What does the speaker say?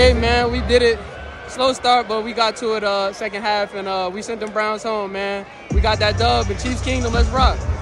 Hey, man, we did it. Slow start, but we got to it second half, and we sent them Browns home, man. We got that dub in Chiefs Kingdom. Let's rock.